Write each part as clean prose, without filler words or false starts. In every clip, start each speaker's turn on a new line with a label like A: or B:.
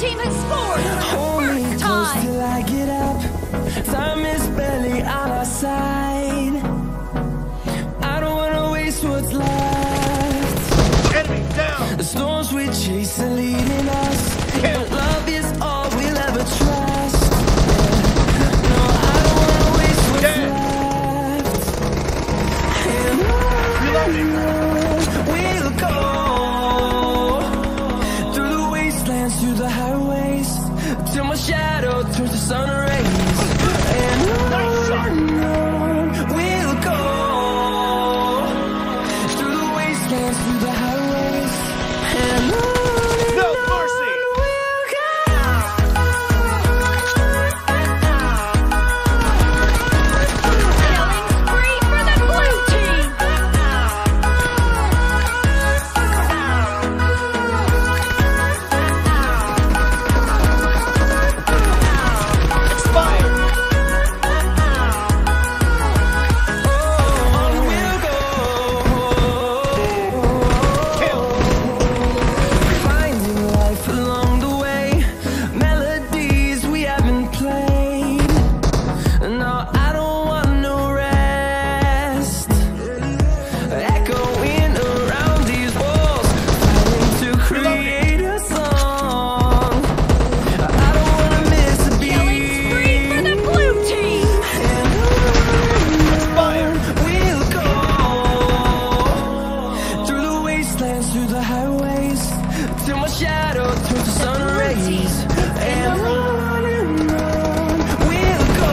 A: team has scored for the first time.
B: Till I get up, time is barely on our side. I don't wanna waste what's left.
C: Enemy down.
B: The storms we chase are leading us. But love is all we'll ever trust. No, I don't wanna waste what's left. And we'll go through the wastelands, through the highways, till my shadow turns to sun rays. And we'll go through the wastelands, through the highways, and
C: No mercy.
A: Killing spree for the blue team.
C: Expired.
B: on we'll go.
C: Kill.
B: Finding life along the way, melodies we haven't played. No, I don't want no rest. Echoing around these walls, fighting to create a song. I don't wanna miss a
A: Killing spree for
B: beat.
A: the blue team.
C: Expired.
B: We'll go through the wastelands, through the highways, till my shadow turns to sun rays. And we'll go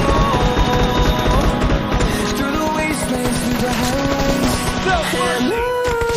B: through the wastelands, through the highways,
C: No
B: and
C: mercy.
B: we'll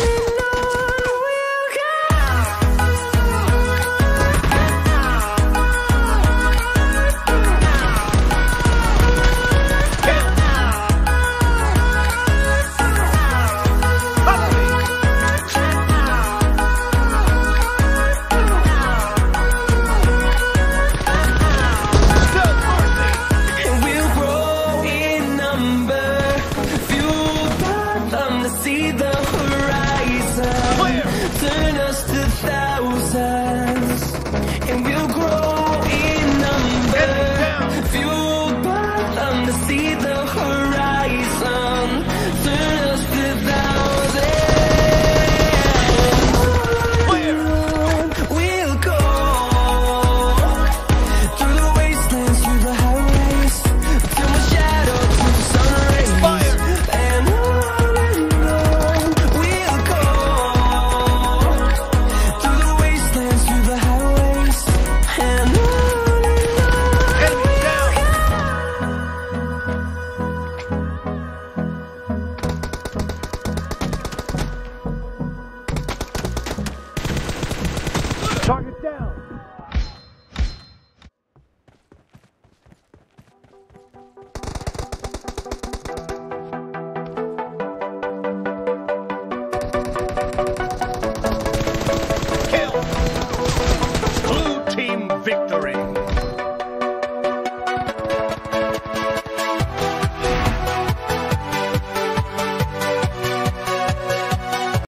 B: And we'll grow in number, fueled by them to see the horizon.
C: Clear.
B: Turn us to thousands. And we'll grow in number,
C: Enemy down.
B: fueled by them to see the horizon. Turn